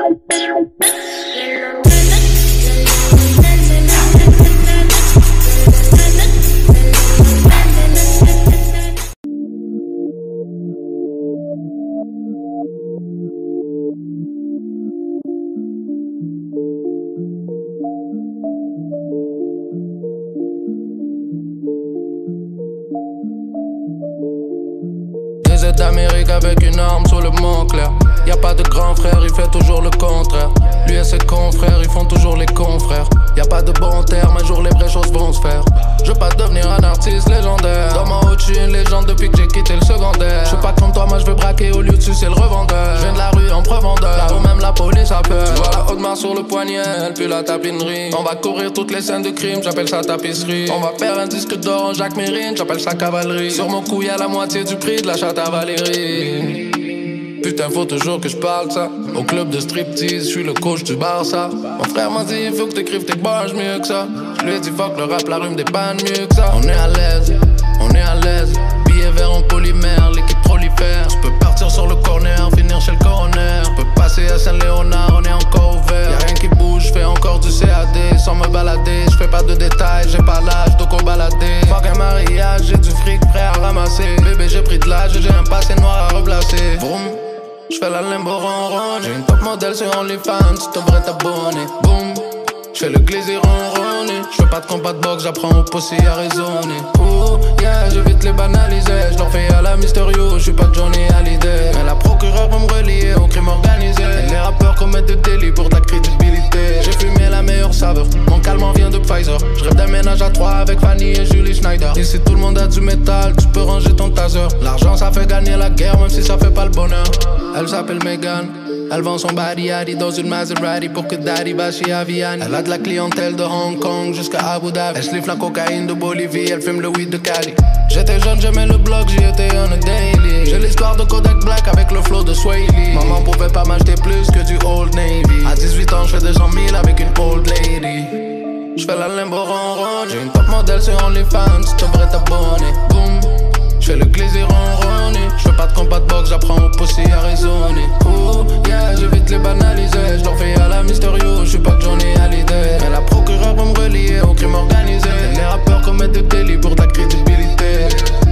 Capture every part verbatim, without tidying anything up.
d'Amérique avec une arme sur le Montclair. Y'a pas de grand frère, il fait toujours le contraire. Lui et ses confrères, ils font toujours les confrères. Y'a pas de bon terme, un jour les vraies choses vont se faire. Je veux pas devenir un artiste légendaire. Dans ma haute, j'suis une légende depuis que j'ai quitté le secondaire. J'suis pas comme toi, moi j'veux braquer au lieu de sucer le revendeur. J'viens de la rue en prevendeur, là où même la police a peur. Tu vois la haute main sur le poignet, elle pue la tapinerie. On va courir toutes les scènes de crime, j'appelle ça tapisserie. On va faire un disque d'or en Jacques Mérine, j'appelle ça cavalerie. Sur mon cou y'a la moitié du prix de la chatte à Valérie. Putain, faut toujours que je parle ça. Au club de striptease, je suis le coach du Barça. Mon frère m'a dit, il faut que t'écrives tes barges mieux que ça. Je lui ai dit, fuck le rap, la rhume des pannes mieux que ça. On est à l'aise, on est à l'aise. Billets verts en polymère, l'équipe prolifère. Tu peux partir sur le corner, finir chez le coroner. Tu peux passer à Saint-Léonard, on est encore ouvert. Y'a rien qui bouge, je fais encore du C A D. Sans me balader, je fais pas de détails, j'ai pas l'âge de co balader. Fuck un mariage, j'ai du fric prêt à ramasser. Bébé, j'ai pris de l'âge, j'ai un passé noir à replacer. Vroom. J'fais la limbo ronron, j'ai une top modèle sur OnlyFans, tu devrais t'abonner. Boom, j'fais le glaisir ronronné. J'fais pas de combat de boxe, j'apprends au pussy à raisonner. Oh yeah, j'évite les banaliser, j'leur fais à la Mysterio, j'suis pas Johnny Hallyday. Mais la procureure veut me relier au crime organisé. Et les rappeurs commettent des délits pour ta crédibilité. J'ai fumé la meilleure saveur, mon calmant vient de Pfizer. J'rêve d'un ménage à trois avec Fanny et Julie Schneider. Ici tout le monde a du métal, tu peux ranger ton taser. L'argent ça fait gagner la guerre même si ça fait pas le bonheur. Elle s'appelle Megan, elle vend son body Addy dans une Maserati pour que Daddy va chez Aviani. Elle a de la clientèle de Hong Kong jusqu'à Abu Dhabi. Elle sliffe la cocaïne de Bolivie, elle fume le weed de Cali. J'étais jeune, j'aimais le bloc, j'y étais on a daily. J'ai l'histoire de Kodak Black avec le flow de Sway Lee. Maman pouvait pas m'acheter plus que du Old Navy. À dix-huit ans, j'fais deux cent mille avec une old lady. J'fais la limbo ronron, j'ai une top modèle sur OnlyFans, tu devrais t'abonner. Boom, j'fais le glaisir ronronné. J'fais pas de combat de boxe, j'apprends au pussy à raisonner. Oh yeah, j'évite les banaliser, j'leur fais à la Mysterio, j'suis pas Johnny Hallyday. Mais la procureure veut me relier au crime organisé. Et les rappeurs commettent des délits pour ta crédibilité.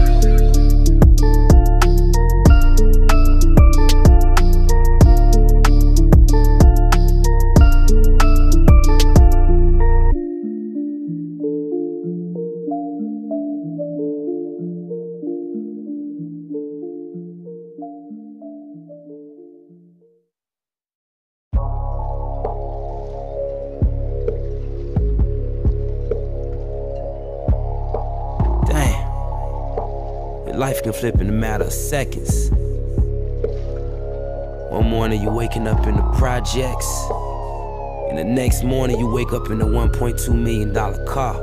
Life can flip in a matter of seconds. One morning you waking up in the projects, and the next morning you wake up in a one point two million dollar car.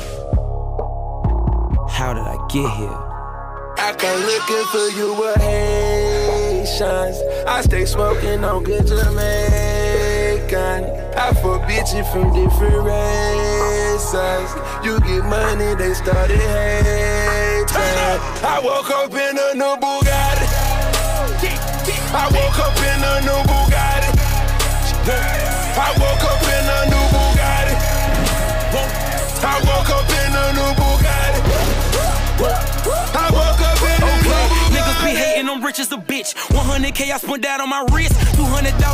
How did I get here? I come looking for you with Haitians. I stay smoking on good Jamaican. I fuck bitches from different races. You get money, they started hating. I woke up in a new Bugatti. I woke up in a new Bugatti. I woke up in a new Bugatti. I woke up in a new Bugatti. I woke up in a new Bugatti. Niggas be hating, I'm rich as a bitch. one hundred K I spent that on my wrist. two hundred dollars